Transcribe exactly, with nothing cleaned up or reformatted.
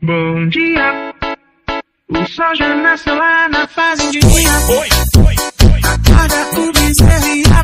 Bom dia, o sol já nasceu lá na fazendinha. Oi, oi, oi, oi. Acorda o bezerro e a